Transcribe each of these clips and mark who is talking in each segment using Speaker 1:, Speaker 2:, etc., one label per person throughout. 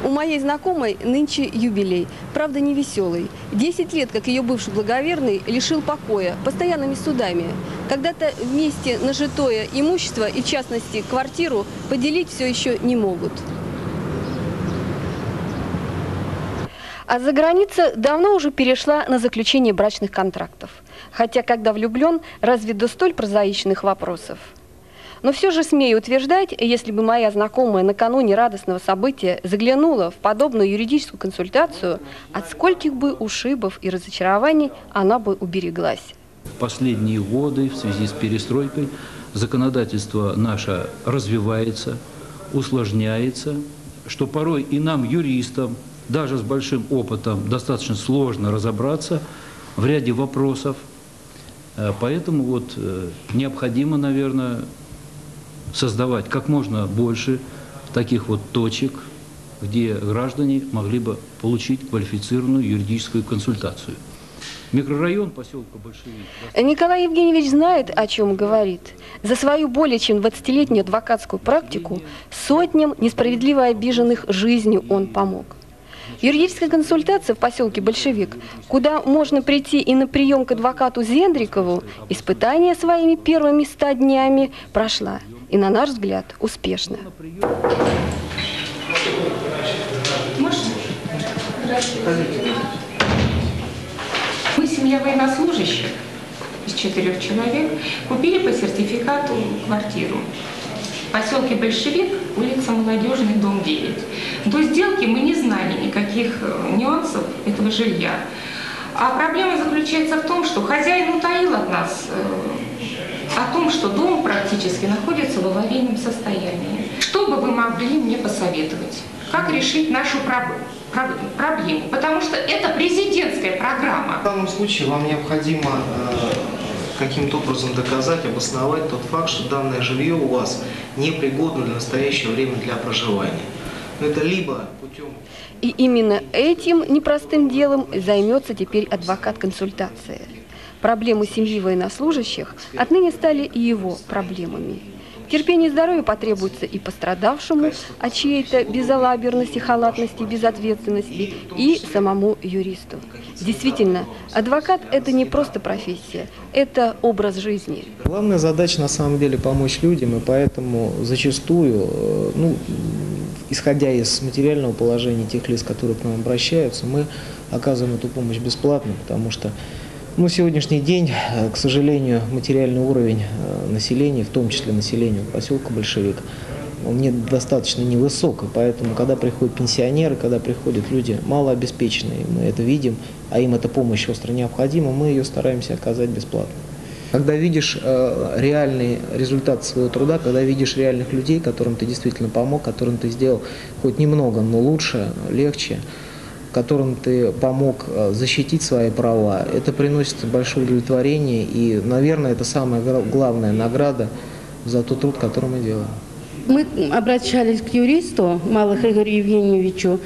Speaker 1: У моей знакомой нынче юбилей, правда не веселый. 10 лет, как ее бывший благоверный лишил покоя постоянными судами. Когда-то вместе нажитое имущество и, в частности, квартиру поделить все еще не могут. А за граница давно уже перешла на заключение брачных контрактов. Хотя, когда влюблен, разве до столь прозаичных вопросов? Но все же смею утверждать, если бы моя знакомая накануне радостного события заглянула в подобную юридическую консультацию, от скольких бы ушибов и разочарований она бы убереглась.
Speaker 2: В последние годы в связи с перестройкой законодательство наше развивается, усложняется, что порой и нам, юристам, даже с большим опытом, достаточно сложно разобраться в ряде вопросов. Поэтому вот необходимо, наверное, создавать как можно больше таких вот точек, где граждане могли бы получить квалифицированную юридическую консультацию. Микрорайон поселка Большевик.
Speaker 1: Николай Евгеньевич знает, о чем говорит. За свою более чем 20-летнюю адвокатскую практику сотням несправедливо обиженных жизнью он помог. Юридическая консультация в поселке Большевик, куда можно прийти и на прием к адвокату Зендрикову, испытание своими первыми 100 днями прошла. И, на наш взгляд, успешно.
Speaker 3: Мы, семья военнослужащих из 4 человек, купили по сертификату квартиру. В поселке Большевик, улица Молодежный, дом 9. До сделки мы не знали никаких нюансов этого жилья. А проблема заключается в том, что хозяин утаил от нас о том, что дом практически находится в аварийном состоянии. Что бы вы могли мне посоветовать? Как решить нашу проблему? Потому что это президентская программа.
Speaker 4: В данном случае вам необходимо каким-то образом доказать, обосновать тот факт, что данное жилье у вас непригодно для настоящего времени для проживания. Но это либо путем...
Speaker 1: И именно этим непростым делом займется теперь адвокат консультации. Проблемы семьи военнослужащих отныне стали и его проблемами. Терпение и здоровье потребуется и пострадавшему от чьей-то безалаберности, халатности, безответственности, и самому юристу. Действительно, адвокат – это не просто профессия, это образ жизни.
Speaker 4: Главная задача на самом деле помочь людям, и поэтому зачастую, исходя из материального положения тех лиц, которые к нам обращаются, мы оказываем эту помощь бесплатно, потому что сегодняшний день, к сожалению, материальный уровень населения, в том числе населения поселка Большевик, он недостаточно невысок, и поэтому, когда приходят пенсионеры, когда приходят люди малообеспеченные, мы это видим, а им эта помощь остро необходима, мы ее стараемся оказать бесплатно. Когда видишь реальный результат своего труда, когда видишь реальных людей, которым ты действительно помог, которым ты сделал хоть немного, но лучше, легче, которым ты помог защитить свои права, это приносит большое удовлетворение, и, наверное, это самая главная награда за тот труд, который мы делаем.
Speaker 5: Мы обращались к юристу Малых Игорю Евгеньевичу,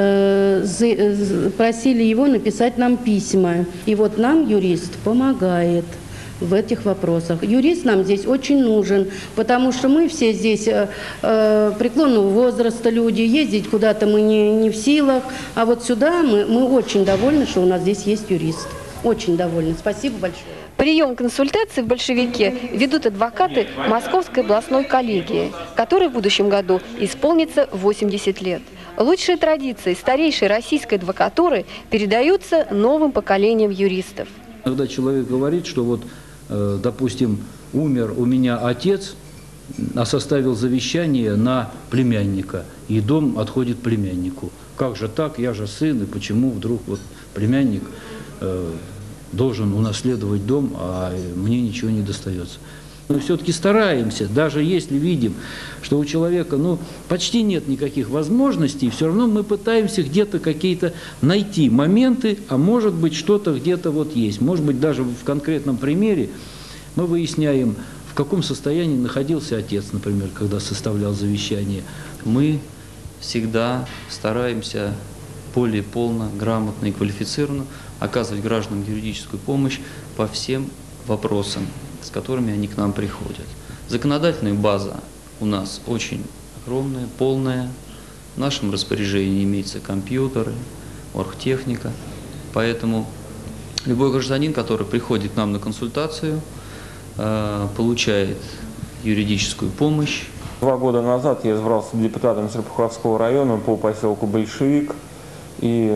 Speaker 5: просили его написать нам письма. И вот нам юрист помогает в этих вопросах. Юрист нам здесь очень нужен, потому что мы все здесь преклонного возраста люди, ездить куда-то мы не в силах, а вот сюда мы очень довольны, что у нас здесь есть юрист. Очень довольны. Спасибо большое.
Speaker 1: Прием консультации в Большевике ведут адвокаты Московской областной коллегии, которой в будущем году исполнится 80 лет. Лучшие традиции старейшей российской адвокатуры передаются новым поколениям юристов.
Speaker 2: Когда человек говорит, что вот, допустим, умер у меня отец, а составил завещание на племянника, и дом отходит племяннику. Как же так, я же сын, и почему вдруг вот племянник должен унаследовать дом, а мне ничего не достается? Мы все-таки стараемся, даже если видим, что у человека почти нет никаких возможностей, все равно мы пытаемся где-то какие-то найти моменты, а может быть что-то где-то вот есть. Может быть даже в конкретном примере мы выясняем, в каком состоянии находился отец, например, когда составлял завещание.
Speaker 6: Мы всегда стараемся более полно, грамотно и квалифицированно оказывать гражданам юридическую помощь по всем вопросам, с которыми они к нам приходят. Законодательная база у нас очень огромная, полная, В нашем распоряжении имеются компьютеры, оргтехника. Поэтому любой гражданин, который приходит к нам на консультацию, получает юридическую помощь.
Speaker 7: 2 года назад я избрался депутатом Серпуховского района по поселку Большевик. И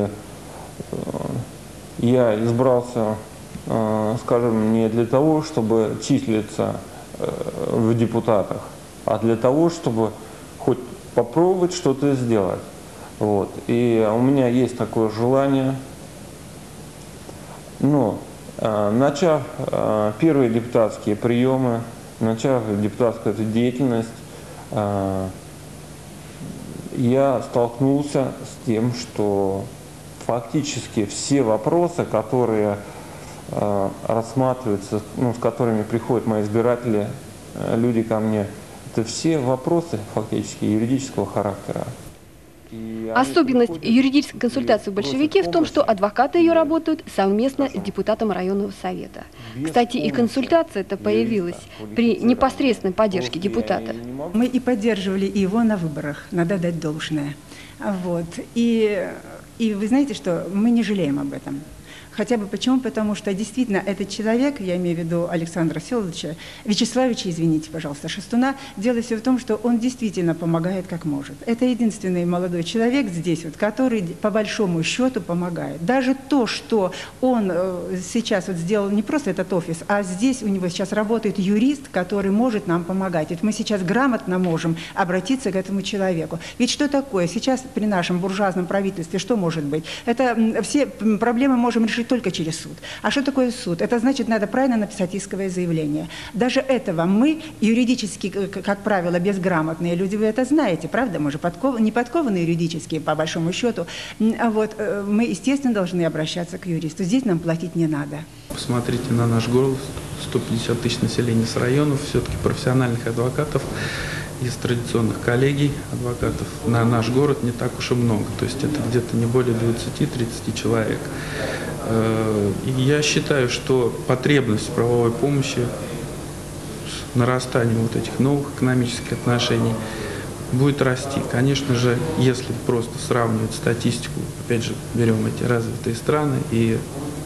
Speaker 7: я избрался, скажем, не для того, чтобы числиться в депутатах, а для того, чтобы хоть попробовать что-то сделать. Вот. И у меня есть такое желание. Но, начав первые депутатские приемы, начав депутатскую деятельность, я столкнулся с тем, что фактически все вопросы, которые рассматриваются, с которыми приходят мои избиратели, люди ко мне, это все вопросы фактически юридического характера.
Speaker 1: Особенность юридической консультации в «Большевике» в том, что адвокаты ее работают совместно с депутатом районного совета. Кстати, и консультация-то появилась при непосредственной поддержке депутата.
Speaker 8: Мы и поддерживали его на выборах, надо дать должное. Вот. И вы знаете, что мы не жалеем об этом. Хотя бы почему? Потому что действительно этот человек, я имею в виду Александра Вячеславовича, извините, пожалуйста, Шестуна, дело все в том, что он действительно помогает как может. Это единственный молодой человек здесь, вот, который по большому счету помогает. Даже то, что он сейчас вот сделал не просто этот офис, а здесь у него сейчас работает юрист, который может нам помогать. Ведь мы сейчас грамотно можем обратиться к этому человеку. Ведь что такое? Сейчас при нашем буржуазном правительстве что может быть? Это все проблемы можем решить только через суд. А что такое суд? Это значит, надо правильно написать исковое заявление. Даже этого мы, юридически, как правило, безграмотные люди, вы это знаете, правда? Мы же не подкованные юридически, по большому счету. Вот, мы, естественно, должны обращаться к юристу. Здесь нам платить не надо.
Speaker 9: Посмотрите на наш город, 150 тысяч населения с районов, все-таки профессиональных адвокатов из традиционных коллегий адвокатов на наш город не так уж и много. То есть это где-то не более 20-30 человек. И я считаю, что потребность в правовой помощи с нарастанием вот этих новых экономических отношений будет расти. Конечно же, если просто сравнивать статистику, опять же, берем эти развитые страны и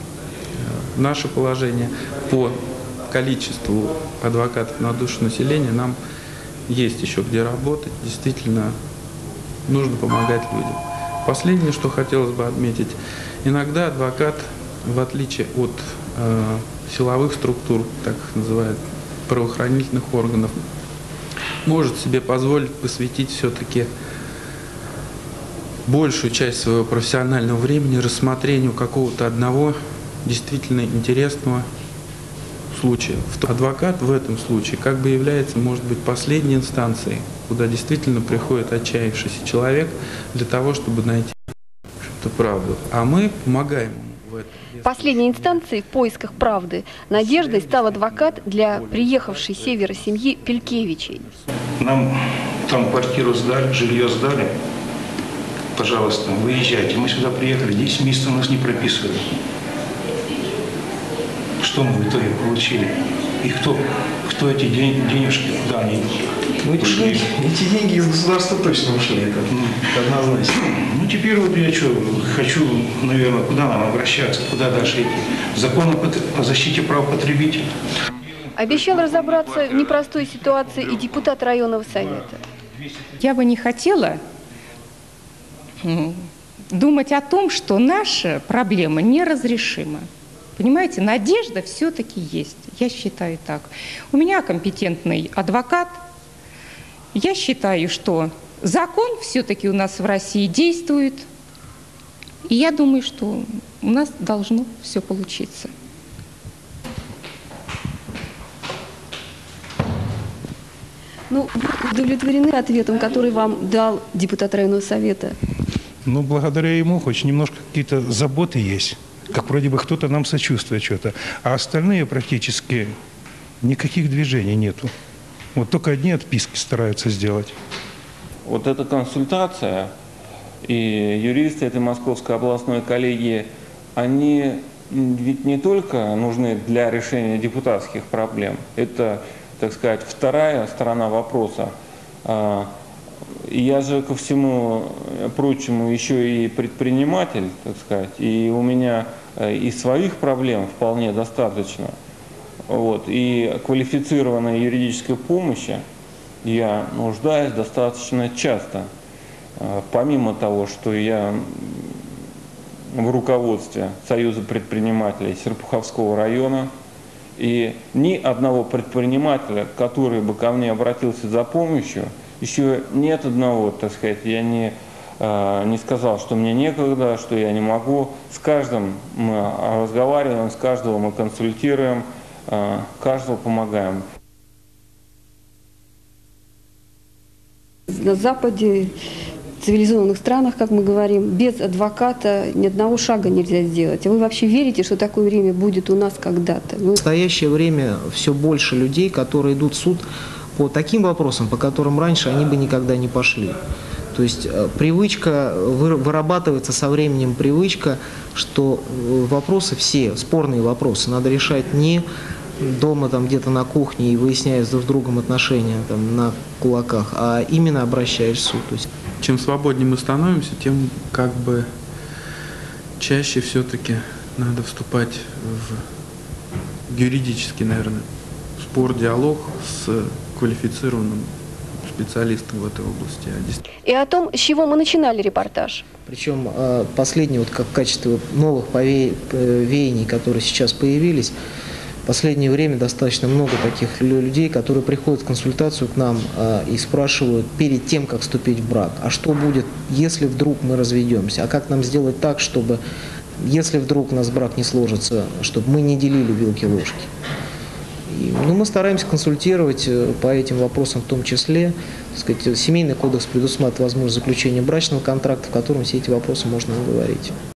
Speaker 9: наше положение по количеству адвокатов на душу населения, нам есть еще где работать. Действительно, нужно помогать людям. Последнее, что хотелось бы отметить, иногда адвокат, в отличие от силовых структур, так их называют, правоохранительных органов, может себе позволить посвятить все-таки большую часть своего профессионального времени рассмотрению какого-то одного действительно интересного случая. Адвокат в этом случае как бы является, может быть, последней инстанцией, куда действительно приходит отчаявшийся человек для того, чтобы найти правду. А мы помогаем ему в этом.
Speaker 1: Последней инстанцией в поисках правды надеждой стал адвокат для приехавшей с севера семьи Пелькевичей.
Speaker 10: Нам там квартиру сдали, жилье сдали. Пожалуйста, выезжайте. Мы сюда приехали, 10 месяцев нас не прописывали. Что мы в итоге получили? И кто эти денежки, куда они ушли?
Speaker 4: Эти деньги из государства точно ушли, это однозначно.
Speaker 10: Ну теперь вот я хочу, наверное, куда нам обращаться, куда дальше идти? Закон о защите прав потребителей.
Speaker 1: Обещал разобраться в непростой ситуации и депутат районного совета.
Speaker 11: Я бы не хотела думать о том, что наша проблема неразрешима. Понимаете, надежда все-таки есть. Я считаю так. У меня компетентный адвокат. Я считаю, что закон все-таки у нас в России действует. И я думаю, что у нас должно все получиться.
Speaker 1: Ну, удовлетворены ответом, который вам дал депутат районного совета?
Speaker 12: Ну, благодаря ему хоть немножко какие-то заботы есть. Как вроде бы кто-то нам сочувствует что-то. А остальные практически никаких движений нету. Вот только одни отписки стараются сделать.
Speaker 7: Вот эта консультация и юристы этой Московской областной коллегии, они ведь не только нужны для решения депутатских проблем. Это, так сказать, вторая сторона вопроса. я же ко всему прочему еще и предприниматель, так сказать, и у меня и своих проблем вполне достаточно. Вот, и квалифицированной юридической помощи я нуждаюсь достаточно часто. Помимо того, что я в руководстве Союза предпринимателей Серпуховского района, и ни одного предпринимателя, который бы ко мне обратился за помощью, еще нет одного, так сказать, я не сказал, что мне некогда, что я не могу. С каждым мы разговариваем, с каждого мы консультируем, каждого помогаем.
Speaker 1: На Западе, в цивилизованных странах, как мы говорим, без адвоката ни одного шага нельзя сделать. А вы вообще верите, что такое время будет у нас когда-то?
Speaker 4: В настоящее время все больше людей, которые идут в суд по таким вопросам, по которым раньше они бы никогда не пошли. То есть привычка, вырабатывается со временем привычка, что вопросы все, спорные вопросы, надо решать не дома, там где-то на кухне и выясняя друг с другом отношения там, на кулаках, а именно обращаясь в суд. То есть...
Speaker 9: Чем свободнее мы становимся, тем как бы чаще все-таки надо вступать в юридический, наверное, спор, диалог с квалифицированным специалистом в этой области.
Speaker 1: И о том, с чего мы начинали репортаж.
Speaker 4: Причем последние, вот как в качестве новых веяний, которые сейчас появились, в последнее время достаточно много таких людей, которые приходят в консультацию к нам и спрашивают перед тем, как вступить в брак, а что будет, если вдруг мы разведемся, а как нам сделать так, чтобы, если вдруг у нас брак не сложится, чтобы мы не делили вилки-ложки. Мы стараемся консультировать по этим вопросам в том числе. Так сказать, Семейный кодекс предусматривает возможность заключения брачного контракта, в котором все эти вопросы можно оговорить.